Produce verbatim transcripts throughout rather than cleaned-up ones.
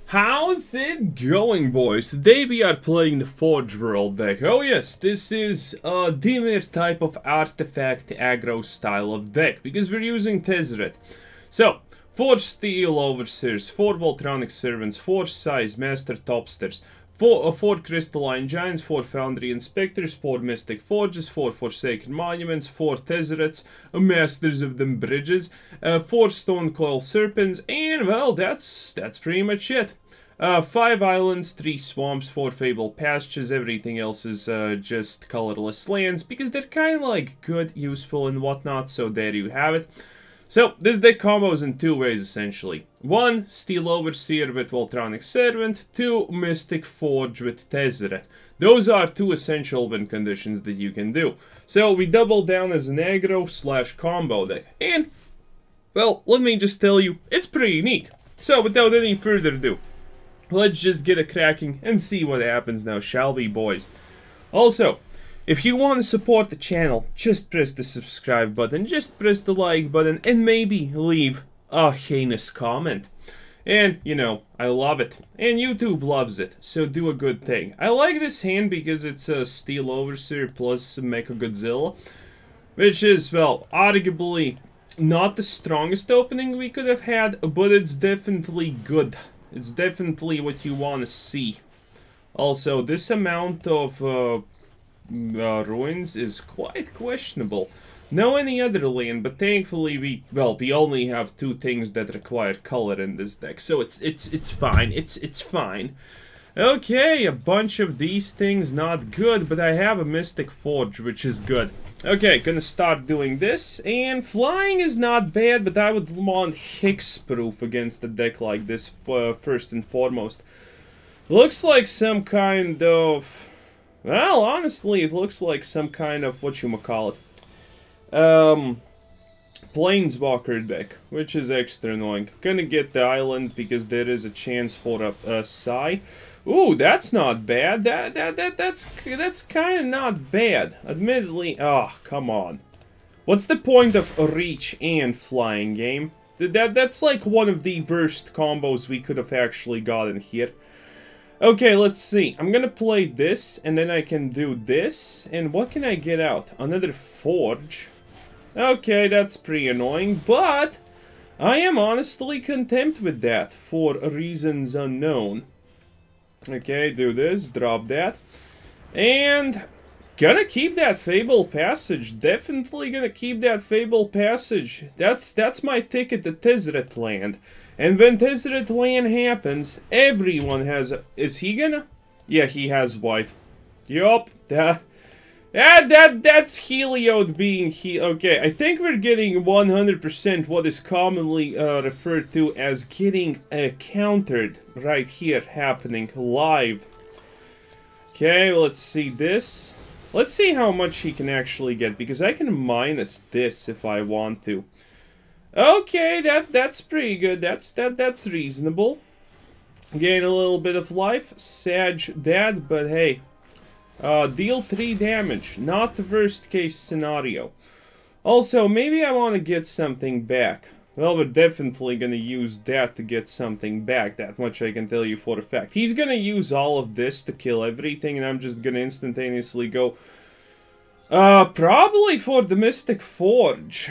How's it going, boys? Today we are playing the Forge World deck. Oh yes, this is a Dimir type of artifact aggro style of deck, because we're using Tezzeret. So, Forge Steel Overseers, four Voltronic Servants, four Size Master Topsters, four, uh, four Crystalline Giants, four Foundry Inspectors, four Mystic Forges, four Forsaken Monuments, four Tezzerets, uh, Masters of the Bridges, uh, four Stonecoil Serpents, and well, that's that's pretty much it. Uh, five islands, three swamps, four Fable Pastures, everything else is uh, just colorless lands, because they're kind of like good, useful, and whatnot, so there you have it. So, this deck combos in two ways, essentially. One, Steel Overseer with Voltronic Servant. Two, Mystic Forge with Tezzeret. Those are two essential win conditions that you can do. So, we double down as an aggro slash combo deck. And, well, let me just tell you, it's pretty neat. So, without any further ado, let's just get a cracking and see what happens now, shall we, boys? Also, if you want to support the channel, just press the subscribe button, just press the like button, and maybe leave a heinous comment. And, you know, I love it. And YouTube loves it, so do a good thing. I like this hand because it's a Steel Overseer plus Mechagodzilla, which is, well, arguably not the strongest opening we could have had, but it's definitely good. It's definitely what you want to see. Also, this amount of uh, uh, ruins is quite questionable. No any other land, but thankfully we, well, we only have two things that require color in this deck, so it's it's it's fine. It's it's fine. Okay, a bunch of these things not good, but I have a Mystic Forge, which is good. Okay, gonna start doing this, and flying is not bad, but I would want Hexproof against a deck like this uh, first and foremost. Looks like some kind of, well, honestly, it looks like some kind of, whatchamacallit, um, Planeswalker deck, which is extra annoying. Gonna get the island because there is a chance for a, a Psy. Ooh, that's not bad. That that that that's that's kind of not bad. Admittedly, ah, oh, come on. What's the point of a reach and flying game? That that's like one of the worst combos we could have actually gotten here. Okay, let's see. I'm gonna play this, and then I can do this. And what can I get out? Another Forge. Okay, that's pretty annoying, but I am honestly content with that for reasons unknown. Okay, do this, drop that, and gonna keep that Fable Passage. Definitely gonna keep that Fable Passage. That's that's my ticket to Tezzeret land. And when Tezzeret land happens, everyone has a, is he gonna? Yeah, he has white. Yup, that that that that's Heliod being he. Okay, I think we're getting one hundred percent what is commonly uh, referred to as getting uh, countered right here, happening live. Okay, let's see this. Let's see how much he can actually get, because I can minus this if I want to. Okay, that that's pretty good. That's that that's reasonable. Gain a little bit of life, Sag that, but hey. Uh, deal three damage, not the worst case scenario. Also, maybe I want to get something back. Well, we're definitely gonna use that to get something back, that much I can tell you for a fact. He's gonna use all of this to kill everything, and I'm just gonna instantaneously go... Uh, probably for the Mystic Forge.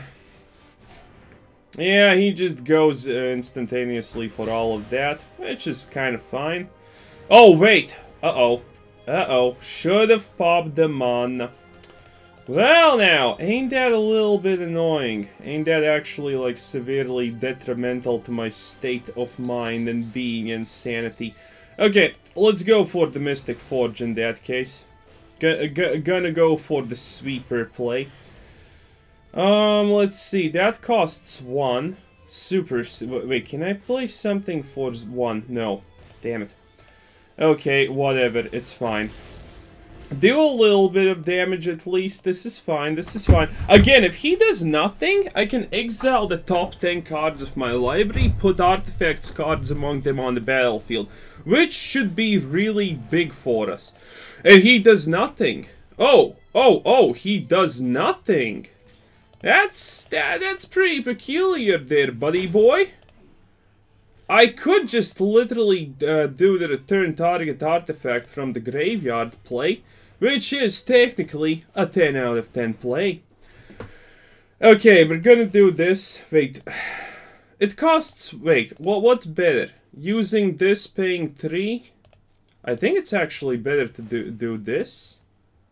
Yeah, he just goes uh, instantaneously for all of that, which is kind of fine. Oh, wait! Uh-oh. Uh-oh, should have popped them on. Well now, ain't that a little bit annoying? Ain't that actually like severely detrimental to my state of mind and being and sanity? Okay, let's go for the Mystic Forge in that case. G g gonna go for the sweeper play. Um, let's see, that costs one. Super, wait, can I play something for one? No, damn it. Okay, whatever, it's fine. Do a little bit of damage at least, this is fine, this is fine. Again, if he does nothing, I can exile the top ten cards of my library, put artifacts cards among them on the battlefield, which should be really big for us. And he does nothing. Oh, oh, oh, he does nothing. That's, that, that's pretty peculiar there, buddy boy. I could just literally uh, do the return target artifact from the graveyard play, which is technically a ten out of ten play. Okay, we're gonna do this. Wait, it costs, wait, what? what's better? Using this, paying three? I think it's actually better to do, do this.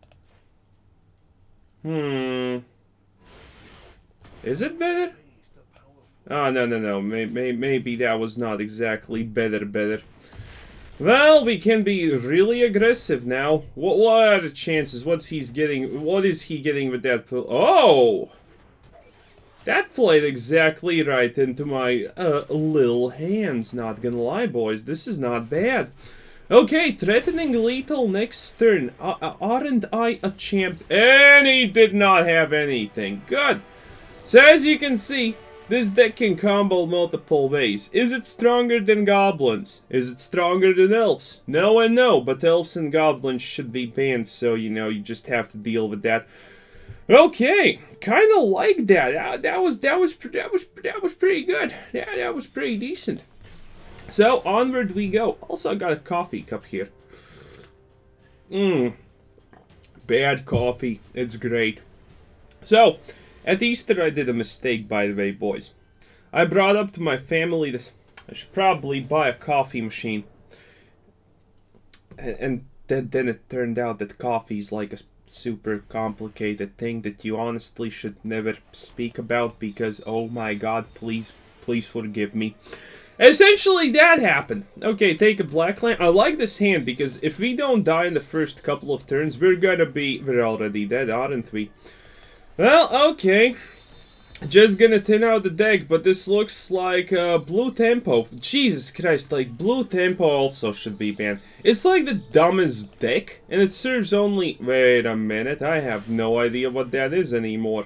Hmm. Is it better? Oh, no, no, no. May, may, maybe that was not exactly better, better. Well, we can be really aggressive now. What, what are the chances? What's he's getting? What is he getting with that? Oh! That played exactly right into my uh, little hands. Not gonna lie, boys. This is not bad. Okay, threatening lethal next turn. Uh, aren't I a champ? And he did not have anything. Good. So as you can see, this deck can combo multiple ways. Is it stronger than goblins? Is it stronger than elves? No and no, but elves and goblins should be banned, so you know, you just have to deal with that. Okay, kind of like that. that. That was that was that was that was pretty good. Yeah, that was pretty decent. So onward we go. Also, I got a coffee cup here. Mmm, bad coffee. It's great. So at Easter, I did a mistake, by the way, boys. I brought up to my family that I should probably buy a coffee machine, and, and then then it turned out that coffee's like a super complicated thing that you honestly should never speak about because, oh my god, please, please forgive me. Essentially, that happened. Okay, take a black land. I like this hand because if we don't die in the first couple of turns, we're gonna be... We're already dead, aren't we? Well, okay. Just gonna thin out the deck, but this looks like uh, Blue Tempo. Jesus Christ, like, Blue Tempo also should be banned. It's like the dumbest deck, and it serves only... Wait a minute, I have no idea what that is anymore.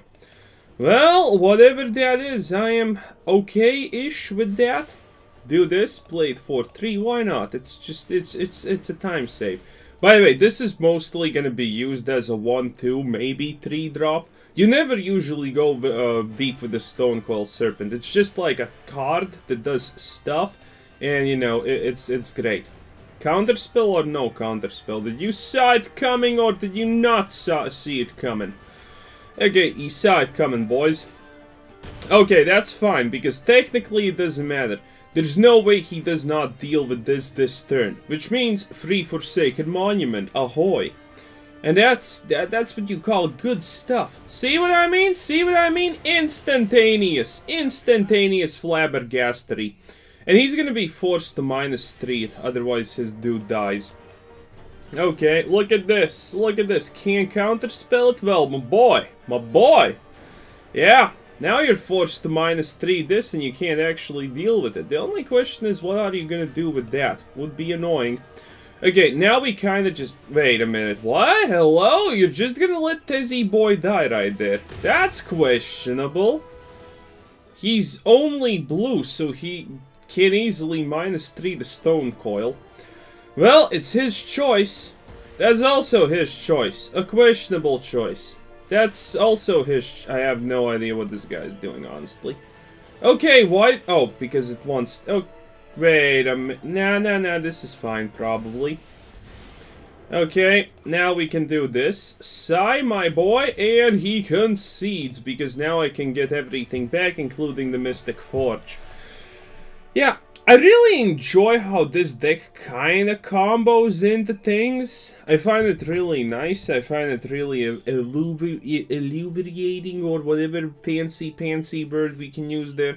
Well, whatever that is, I am okay-ish with that. Do this, play it for three, why not? It's just, it's, it's, it's a time save. By the way, this is mostly gonna be used as a one two, maybe three drop. You never usually go uh, deep with the Stonecoil Serpent. It's just like a card that does stuff, and you know, it, it's it's great. Counterspell or no counterspell? Did you saw it coming or did you not saw, see it coming? Okay, you saw it coming, boys. Okay, that's fine, because technically it doesn't matter. There's no way he does not deal with this this turn, which means free Forsaken Monument, ahoy. And that's that, that's what you call good stuff. See what I mean? See what I mean? Instantaneous. Instantaneous flabbergastery. And he's gonna be forced to minus three, otherwise his dude dies. Okay, look at this. Look at this. Can't counterspell it? Well, my boy. My boy. Yeah, now you're forced to minus three this and you can't actually deal with it. The only question is, what are you gonna do with that? Would be annoying. Okay, now we kind of just... Wait a minute, what? Hello? You're just gonna let Tezzy Boy die right there. That's questionable. He's only blue, so he can easily minus three the Stonecoil. Well, it's his choice. That's also his choice. A questionable choice. That's also his... I have no idea what this guy's doing, honestly. Okay, why... Oh, because it wants... Oh. Wait a minute. Nah, nah, nah, this is fine, probably. Okay, now we can do this. Sigh, my boy, and he concedes, because now I can get everything back, including the Mystic Forge. Yeah, I really enjoy how this deck kinda combos into things. I find it really nice. I find it really illuminating, or whatever fancy, fancy word we can use there.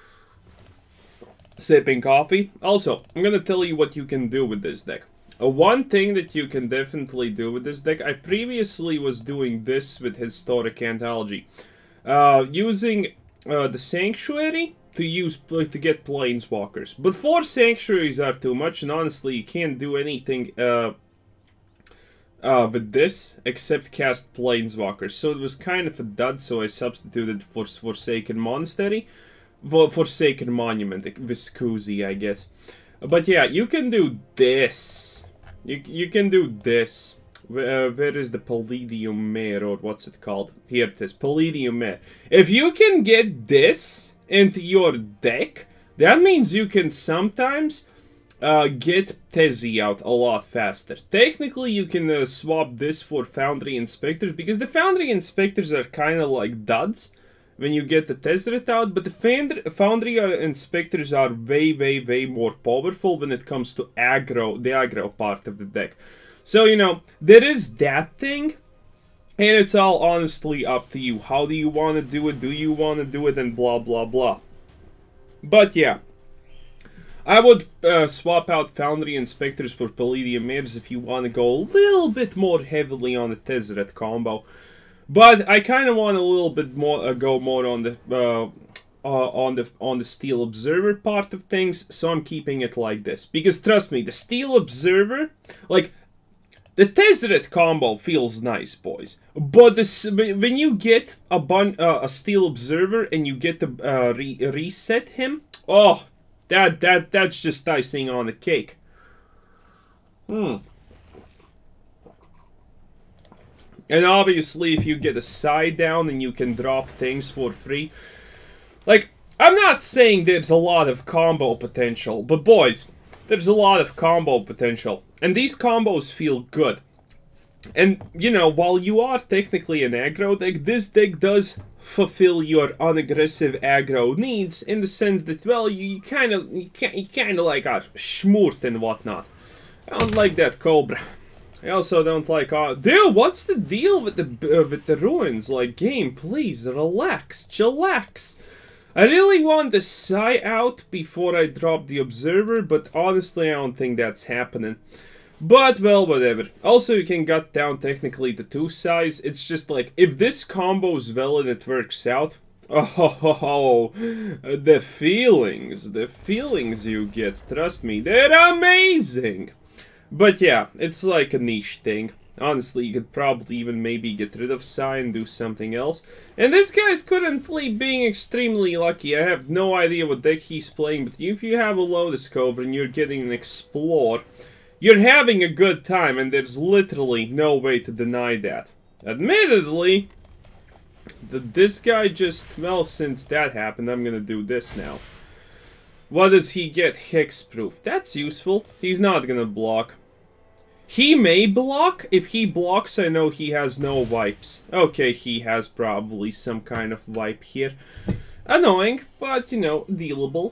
Sipping coffee. Also, I'm gonna tell you what you can do with this deck. Uh, one thing that you can definitely do with this deck, I previously was doing this with Historic Anthology. Uh, using uh, the Sanctuary to use uh, to get Planeswalkers. But four Sanctuaries are too much, and honestly, you can't do anything uh, uh, with this except cast Planeswalkers. So it was kind of a dud, so I substituted for Forsaken Monastery. Forsaken Monument, Viscusi, I guess. But yeah, you can do this. You, you can do this. Uh, where is the Palladium Mare, or what's it called? Here it is, Palladium Mare. If you can get this into your deck that means you can sometimes uh, get Tezzy out a lot faster. Technically, you can uh, swap this for Foundry Inspectors, because the Foundry Inspectors are kind of like duds when you get the Tezzeret out, but the Foundry Inspectors are way, way, way more powerful when it comes to aggro, the aggro part of the deck. So, you know, there is that thing, and it's all honestly up to you. How do you want to do it? Do you want to do it? And blah, blah, blah. But yeah, I would uh, swap out Foundry Inspectors for Palladium Mirrors if you want to go a little bit more heavily on the Tezzeret combo. But I kind of want a little bit more uh, go more on the uh, uh, on the on the Steel Observer part of things. So I'm keeping it like this, because trust me, the Steel Observer, like, the Tezzeret combo feels nice, boys. But this, when you get a bun, uh, a Steel Observer and you get to uh, re reset him, oh, that that that's just icing on the cake. Hmm. And obviously, if you get a side down and you can drop things for free, like, I'm not saying there's a lot of combo potential, but boys, there's a lot of combo potential. And these combos feel good. And, you know, while you are technically an aggro deck, this deck does fulfill your unaggressive aggro needs, in the sense that, well, you kind of, you kind of like are schmoort and whatnot. I don't like that Cobra. I also don't like, uh, dude, what's the deal with the, uh, with the ruins? Like, game, please, relax, chillax. I really want the Psy out before I drop the Observer, but honestly, I don't think that's happening. But, well, whatever. Also, you can gut down technically the two Psys. It's just like, if this combo's well and it works out, oh, the feelings, the feelings you get, trust me, they're amazing. But yeah, it's like a niche thing. Honestly, you could probably even maybe get rid of Psy and do something else. And this guy's currently being extremely lucky. I have no idea what deck he's playing, but if you have a Lotus Cobra and you're getting an Explore, you're having a good time, and there's literally no way to deny that. Admittedly, the, this guy just, well, since that happened, I'm gonna do this now. What does he get? Hexproof. That's useful. He's not gonna block. He may block. If he blocks, I know he has no wipes. Okay, he has probably some kind of wipe here. Annoying, but, you know, dealable.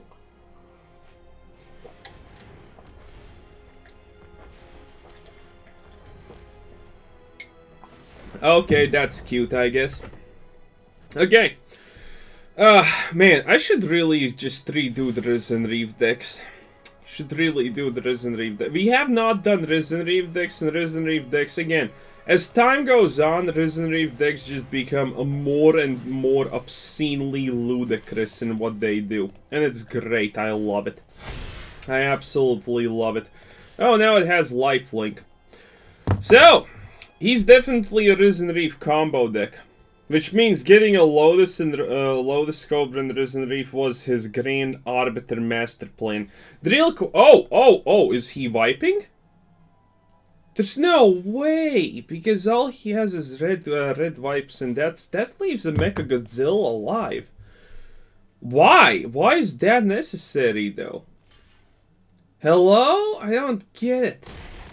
Okay, that's cute, I guess. Okay. Uh, man, I should really just redo the Risen Reef decks. Should really do the Risen Reef deck. We have not done Risen Reef decks and Risen Reef decks again. As time goes on, Risen Reef decks just become a more and more obscenely ludicrous in what they do. And it's great, I love it. I absolutely love it. Oh, now it has Lifelink. So, he's definitely a Risen Reef combo deck. Which means getting a Lotus and uh, Lotus Cobra and Risen Reef was his Grand Arbiter master plan. The real co oh, oh, oh, is he wiping? There's no way, because all he has is red uh, red wipes, and that's that leaves a Mechagodzilla alive. Why? Why is that necessary, though? Hello? I don't get it.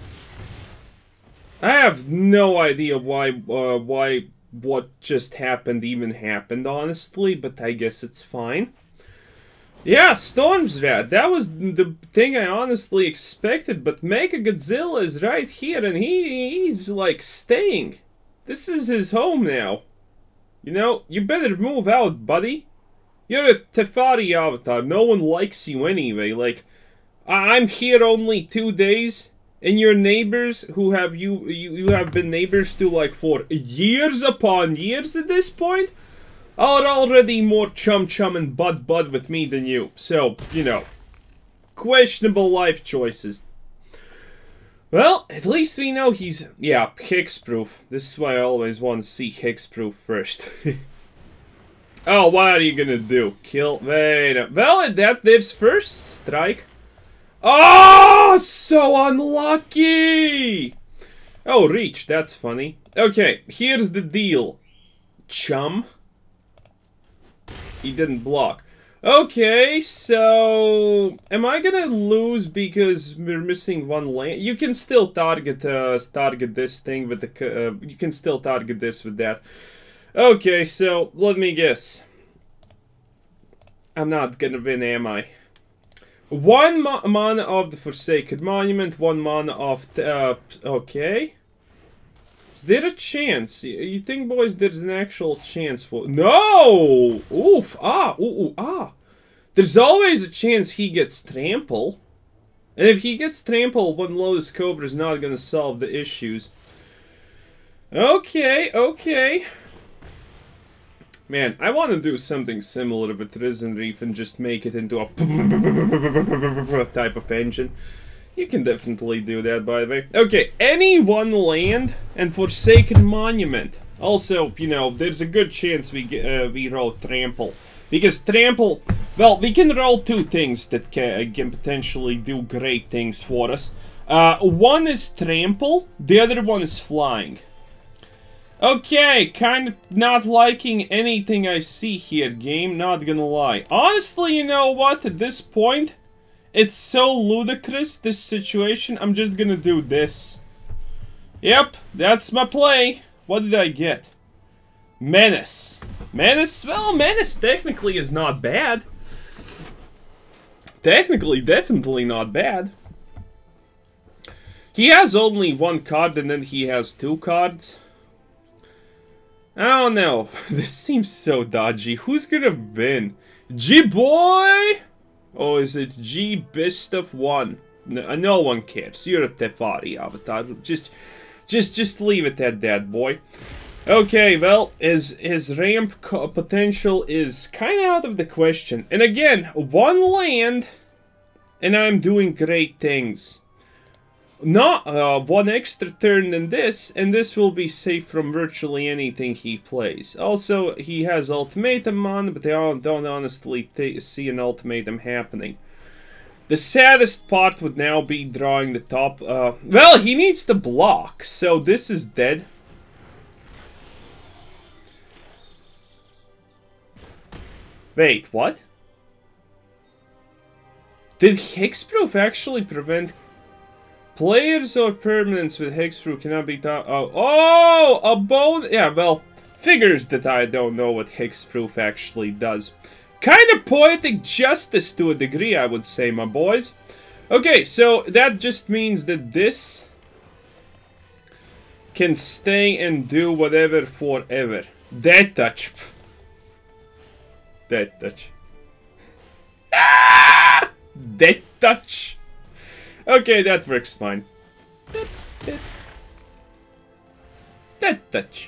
I have no idea why, uh, why... what just happened even happened, honestly, but I guess it's fine. Yeah, Storm's Rat, that was the thing I honestly expected, but Mechagodzilla is right here, and he, he's, like, staying. This is his home now. You know, you better move out, buddy. You're a Teferi avatar, no one likes you anyway, like, I I'm here only two days... And your neighbors, who have you, you, you have been neighbors to, like, for years upon years at this point, are already more chum-chum and bud-bud with me than you. So, you know, questionable life choices. Well, at least we know he's, yeah, hexproof. This is why I always want to see hexproof first. Oh, what are you gonna do? Kill, wait a, well, that, there's first strike. Oh, so unlucky! Oh, reach, that's funny. Okay, here's the deal. Chum. He didn't block. Okay, so am I gonna lose because we're missing one land? You can still target uh, target this thing with the. Uh, you can still target this with that. Okay, so let me guess. I'm not gonna win, am I? One ma mana of the Forsaken Monument, one mana of. Uh, okay. Is there a chance? You think, boys, there's an actual chance for... No! Oof! Ah! Ooh, ooh, ah! There's always a chance he gets trample. And if he gets trample, one Lotus Cobra is not gonna solve the issues. Okay, okay. Man, I want to do something similar with Risen Reef and just make it into a type of engine. You can definitely do that, by the way. Okay, any one land and Forsaken Monument. Also, you know, there's a good chance we get, uh, we roll Trample. Because Trample, well, we can roll two things that can, can potentially do great things for us. Uh, one is Trample, the other one is Flying. Okay, kind of not liking anything I see here, game, not gonna lie. Honestly, you know what, at this point... It's so ludicrous, this situation, I'm just gonna do this. Yep, that's my play. What did I get? Menace. Menace? Well, Menace technically is not bad. Technically, definitely not bad. He has only one card and then he has two cards. I don't know. This seems so dodgy. Who's gonna win? G-Boy? Or is it G best of one? No, no one cares. You're a Teferi avatar. Just, just, just leave it at that, boy. Okay, well, his his ramp potential is kind of out of the question. And again, one land, and I'm doing great things. Not uh, one extra turn than this, and this will be safe from virtually anything he plays. Also, he has Ultimatum on, but I don't, don't honestly see an Ultimatum happening. The saddest part would now be drawing the top... Uh, well, he needs to block, so this is dead. Wait, what? Did Hexproof actually prevent... Players or permanents with Hexproof cannot be done. Oh, oh, a bone. Yeah, well, figures that I don't know what Hexproof actually does. Kind of poetic justice to a degree, I would say, my boys. Okay, so that just means that this can stay and do whatever forever. Dead touch. Dead touch. Ah! Dead touch. Okay, that works fine. Dead, dead. Dead touch.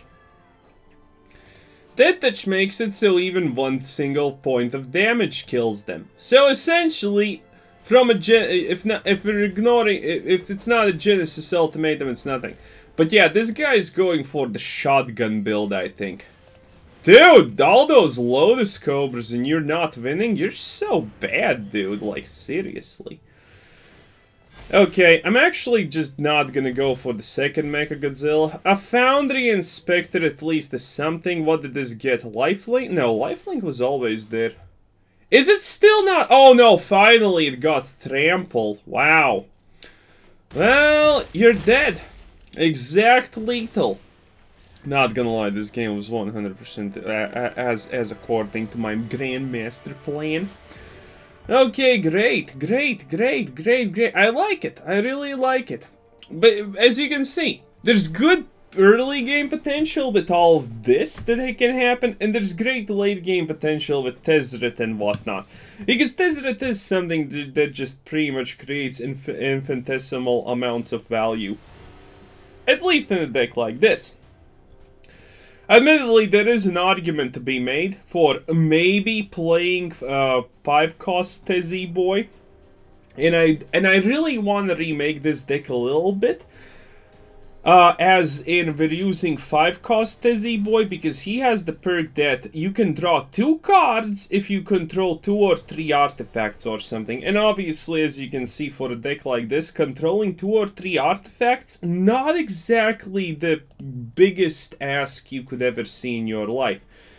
Dead touch makes it so even one single point of damage kills them. So essentially, from a gen if not if we're ignoring if it's not a Genesis ultimatum, it's nothing. But yeah, this guy's going for the shotgun build, I think. Dude, all those Lotus Cobras and you're not winning? You're so bad, dude. Like, seriously. Okay, I'm actually just not gonna go for the second Mechagodzilla. A Foundry Inspector at least is something. What did this get? Lifelink? No, Lifelink was always there. Is it still not? Oh no, finally it got Trample. Wow. Well, you're dead. Exact lethal. Not gonna lie, this game was one hundred percent as, as according to my Grandmaster plan. Okay, great, great, great, great, great. I like it. I really like it. But as you can see, there's good early game potential with all of this that can happen, and there's great late game potential with Tezzeret and whatnot. Because Tezzeret is something that just pretty much creates inf infinitesimal amounts of value. At least in a deck like this. Admittedly, there is an argument to be made for maybe playing uh, five cost Tezzy Boy, and I and I really want to remake this deck a little bit, uh, as in we're using five cost Tezzy Boy because he has the perk that you can draw two cards if you control two or three artifacts or something. And obviously, as you can see, for a deck like this, controlling two or three artifacts, not exactly the biggest ask you could ever see in your life.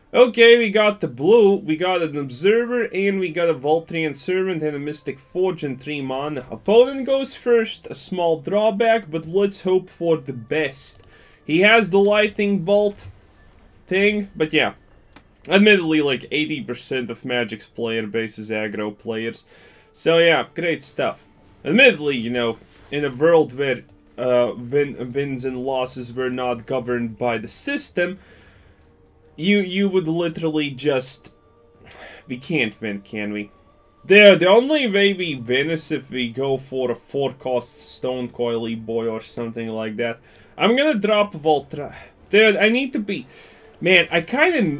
Okay, we got the blue, we got an Observer, and we got a Voltrian Servant and a Mystic Forge and three mana. Opponent goes first, a small drawback, but let's hope for the best. He has the Lightning Bolt thing, but yeah. Admittedly, like eighty percent of Magic's player base is aggro players. So yeah, great stuff. Admittedly, you know, in a world where uh, win wins and losses were not governed by the system, You you would literally just... We can't win, can we? The, the only way we win is if we go for a four-cost Stone Coily Boy or something like that. I'm gonna drop Voltra. Dude, I need to be... Man, I kinda...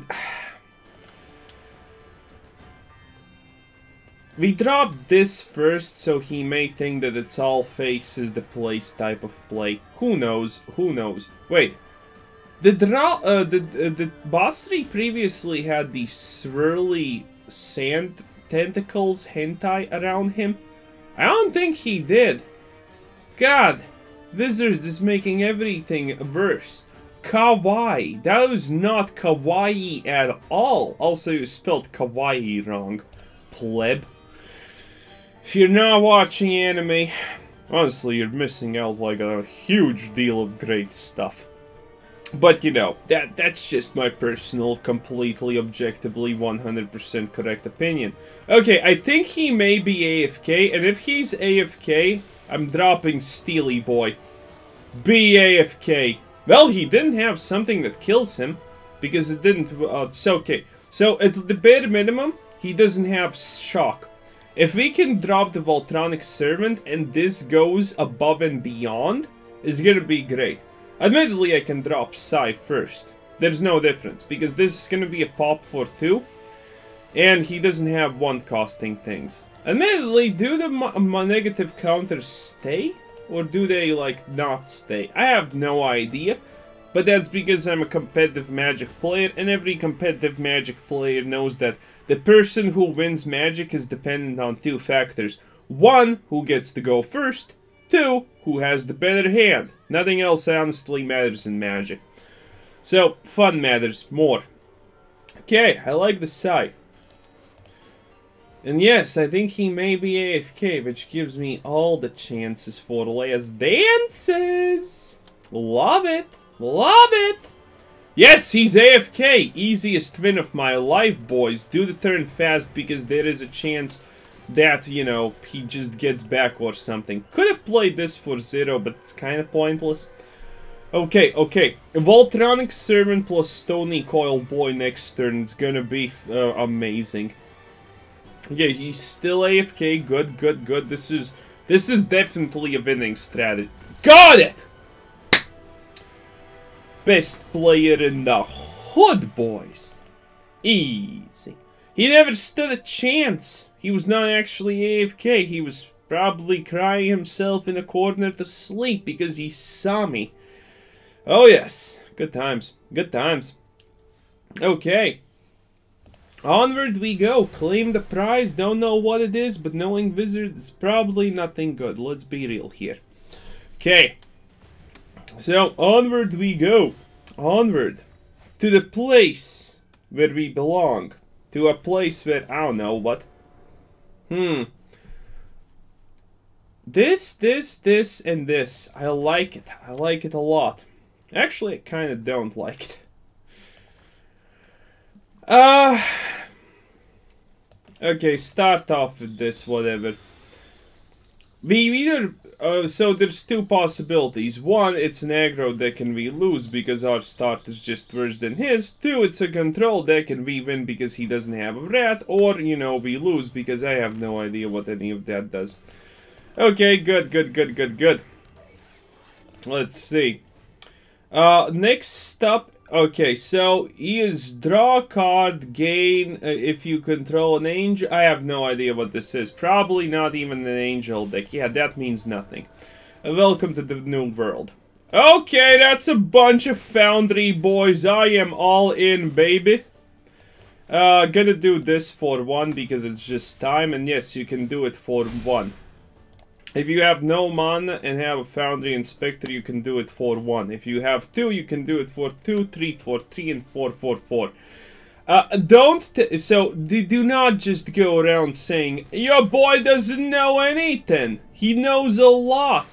We dropped this first, so he may think that it's all faces the place type of play. Who knows? Who knows? Wait. The draw, uh, the uh, the Basri previously had these swirly sand tentacles hentai around him. I don't think he did. God, Wizards is making everything worse. Kawaii, that was not kawaii at all. Also, you spelled kawaii wrong, pleb. If you're not watching anime, honestly, you're missing out like a huge deal of great stuff. But, you know, that that's just my personal, completely, objectively, one hundred percent correct opinion. Okay, I think he may be A F K, and if he's A F K, I'm dropping Steely Boy. Be A F K. Well, he didn't have something that kills him, because it didn't... Uh, it's okay. So, at the bare minimum, he doesn't have shock. If we can drop the Voltronic Servant, and this goes above and beyond, it's gonna be great. Admittedly, I can drop Psy first. There's no difference, because this is going to be a pop for two, and he doesn't have one-costing things. Admittedly, do the my negative counters stay, or do they, like, not stay? I have no idea, but that's because I'm a competitive Magic player, and every competitive Magic player knows that the person who wins Magic is dependent on two factors. One, who gets to go first. Two, who has the better hand. Nothing else honestly matters in Magic. So, fun matters more. Okay, I like the Psy. And yes, I think he may be A F K, which gives me all the chances for Last Dances. Love it. Love it. Yes, he's A F K. Easiest win of my life, boys. Do the turn fast, because there is a chance that, you know, he just gets back or something. Could have played this for zero, but it's kind of pointless. Okay, okay. Voltronic Servant plus Stony Coil Boy next turn. It's gonna be uh, amazing. Yeah, he's still A F K. Good, good, good. This is this is definitely a winning strategy. Got it! Best player in the hood, boys. Easy. He never stood a chance. He was not actually A F K. He was probably crying himself in a corner to sleep because he saw me. Oh yes. Good times. Good times. Okay. Onward we go. Claim the prize. Don't know what it is, but knowing Wizards is probably nothing good. Let's be real here. Okay. So, onward we go. Onward. To the place where we belong. To a place where, I don't know what. Hmm. This, this, this, and this. I like it. I like it a lot. Actually, I kind of don't like it. Uh... Okay, start off with this, whatever. We either... Uh, so there's two possibilities. One, it's an aggro deck and we lose because our start is just worse than his. Two, it's a control deck and we win because he doesn't have a rat. Or, you know, we lose because I have no idea what any of that does. Okay, good, good, good, good, good. Let's see. Uh, next up... Okay, so he is draw a card, gain uh, if you control an angel. I have no idea what this is. Probably not even an angel deck. Yeah, that means nothing. Uh, welcome to the new world. Okay, that's a bunch of Foundry boys. I am all in, baby. Uh, gonna do this for one because it's just time. And yes, you can do it for one. If you have no mana and have a Foundry Inspector, you can do it for one. If you have two, you can do it for two, three for three, and four for four. Uh, don't, t so, do, do not just go around saying, your boy doesn't know anything. He knows a lot.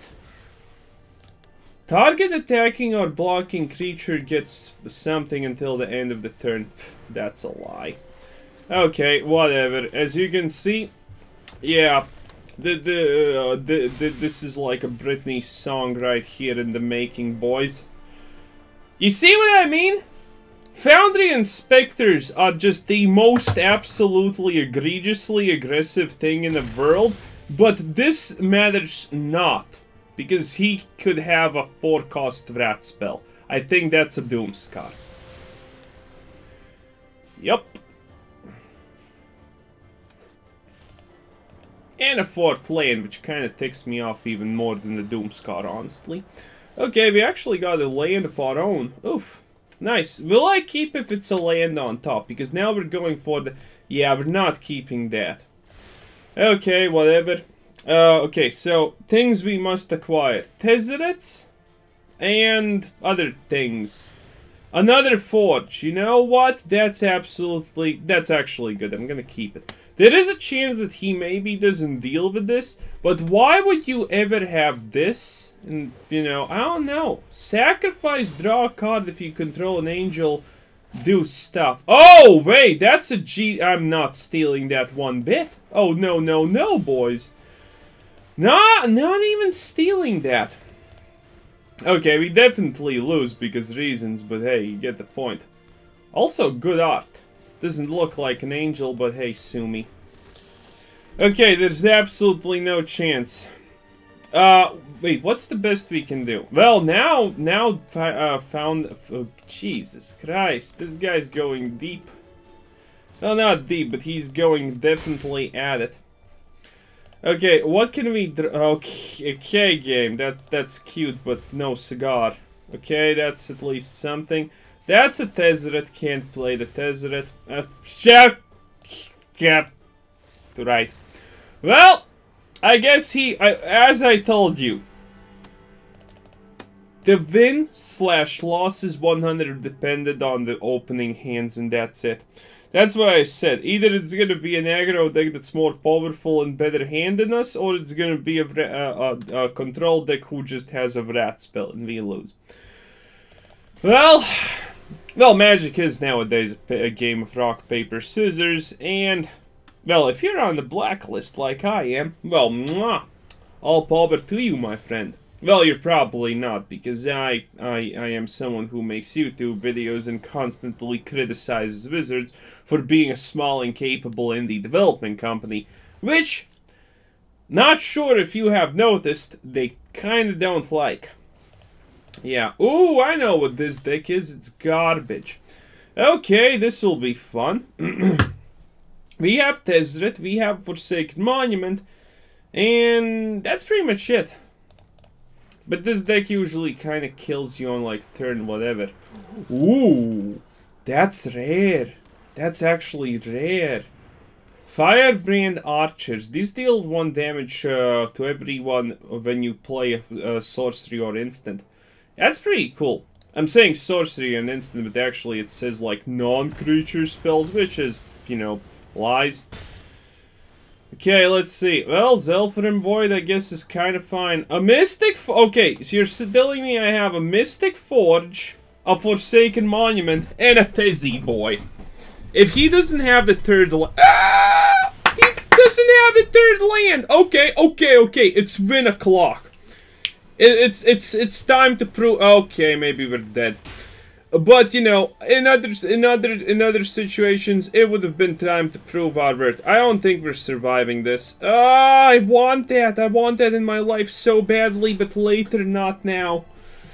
Target attacking or blocking creature gets something until the end of the turn. That's a lie. Okay, whatever. As you can see, yeah, the, the, uh, the, the, this is like a Britney song right here in the making, boys. You see what I mean? Foundry Inspectors are just the most absolutely egregiously aggressive thing in the world, but this matters not, because he could have a four-cost Wrath spell. I think that's a Doomscar. Yup. And a fourth land, which kind of ticks me off even more than the Doomscar, honestly. Okay, we actually got a land of our own. Oof. Nice. Will I keep if it's a land on top? Because now we're going for the... Yeah, we're not keeping that. Okay, whatever. Uh, okay, so, things we must acquire. Tezzerets? And other things. Another forge. You know what? That's absolutely... That's actually good. I'm gonna keep it. There is a chance that he maybe doesn't deal with this, but why would you ever have this? And, you know, I don't know. Sacrifice, draw a card if you control an angel, do stuff. Oh, wait, that's a G... I'm not stealing that one bit. Oh, no, no, no, boys. Nah, not even stealing that. Okay, we definitely lose because reasons, but hey, you get the point. Also, good art. Doesn't look like an angel, but hey, sue me. Okay, there's absolutely no chance. Uh, wait, what's the best we can do? Well, now, now, uh, found... Oh, Jesus Christ, this guy's going deep. Well, not deep, but he's going definitely at it. Okay, what can we... Okay, okay, game, that's, that's cute, but no cigar. Okay, that's at least something. That's a Tezzeret, can't play the Tezzeret. Uh, yeah, yeah, right. Well, I guess he, I, as I told you, the win slash loss is one hundred dependent on the opening hands, and that's it. That's what I said. Either it's gonna be an aggro deck that's more powerful and better hand than us, or it's gonna be a, a, a, a control deck who just has a Wrath spell, and we lose. Well... Well, Magic is nowadays a, a game of rock, paper, scissors, and... Well, if you're on the blacklist like I am, well, mwah, all power to you, my friend. Well, you're probably not, because I, I, I am someone who makes YouTube videos and constantly criticizes Wizards for being a small and capable indie development company, which, not sure if you have noticed, they kinda don't like. Yeah. Ooh, I know what this deck is. It's garbage. Okay, this will be fun. We have Tezzeret, we have Forsaken Monument, and that's pretty much it. But this deck usually kind of kills you on, like, turn whatever. Ooh, that's rare. That's actually rare. Firebrand Archers. These deal one damage uh, to everyone when you play a, a sorcery or instant. That's pretty cool. I'm saying sorcery and instant, but actually it says, like, non-creature spells, which is, you know, lies. Okay, let's see. Well, Zephyrin Void, I guess, is kind of fine. A Mystic... F okay, so you're telling me I have a Mystic Forge, a Forsaken Monument, and a Tezzy Boy. If he doesn't have the third land... Ah! He doesn't have the third land! Okay, okay, okay. It's win o'clock. It, it's, it's, it's time to prove... Okay, maybe we're dead. But, you know, in other, in other, in other situations, it would have been time to prove our worth. I don't think we're surviving this. Ah, I want that. I want that in my life so badly, but later, not now.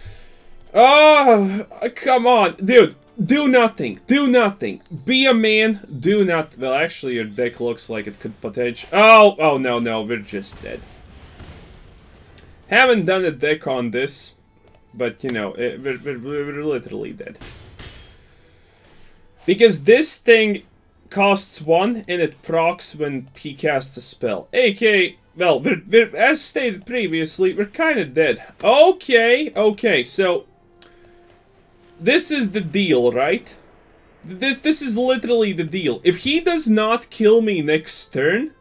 Oh, come on. Dude, do nothing. Do nothing. Be a man. Do not... Well, actually, your deck looks like it could potentially... Oh, oh, no, no. We're just dead. Haven't done a deck on this. But, you know, it, we're, we're, we're literally dead. Because this thing costs one, and it procs when he casts a spell. A K A, well, we're, we're, as stated previously, we're kind of dead. Okay, okay, so... This is the deal, right? This this is literally the deal. If he does not kill me next turn,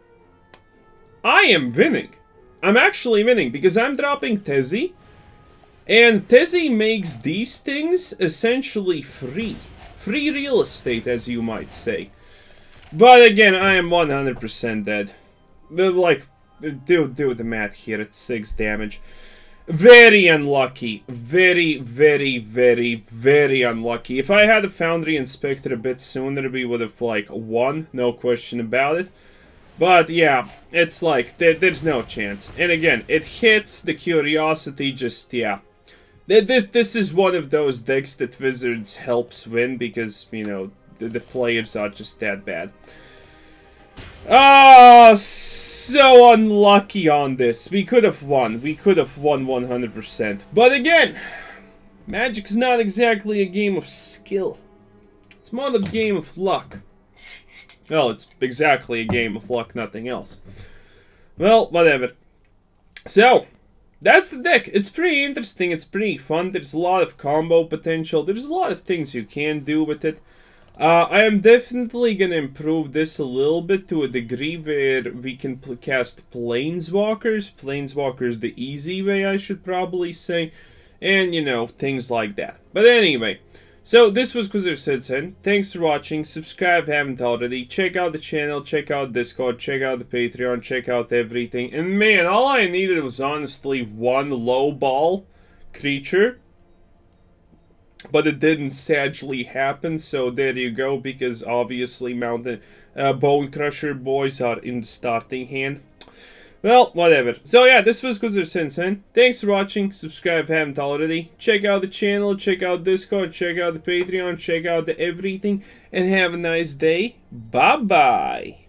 I am winning. I'm actually winning because I'm dropping Tezzy, and Tezzy makes these things essentially free. Free real estate, as you might say. But again, I am one hundred percent dead. Like, do, do the math here, it's six damage. Very unlucky. Very, very, very, very unlucky. If I had a Foundry Inspector a bit sooner, we would have, like, won. No question about it. But, yeah, it's like, there, there's no chance. And again, it hits the Curiosity, just, yeah. This, this is one of those decks that Wizards helps win because, you know, the, the players are just that bad. Ah, oh, so unlucky on this. We could have won. We could have won one hundred percent. But again, Magic's not exactly a game of skill. It's more a game of luck. Well, it's exactly a game of luck, nothing else. Well, whatever. So, that's the deck. It's pretty interesting. It's pretty fun. There's a lot of combo potential. There's a lot of things you can do with it. Uh, I am definitely going to improve this a little bit to a degree where we can cast Planeswalkers. Planeswalkers the easy way, I should probably say. And, you know, things like that. But anyway, so this was Quizzer Thanks for watching. Subscribe if you haven't already. Check out the channel, check out Discord, check out the Patreon, check out everything. And man, all I needed was honestly one low ball creature. But it didn't sadly happen, so there you go, because obviously Mountain uh, Bone Crusher boys are in the starting hand. Well, whatever. So yeah, this was Quizzer Thanks for watching. Subscribe if you haven't already. Check out the channel, check out Discord, check out the Patreon, check out the everything, and have a nice day. Bye-bye.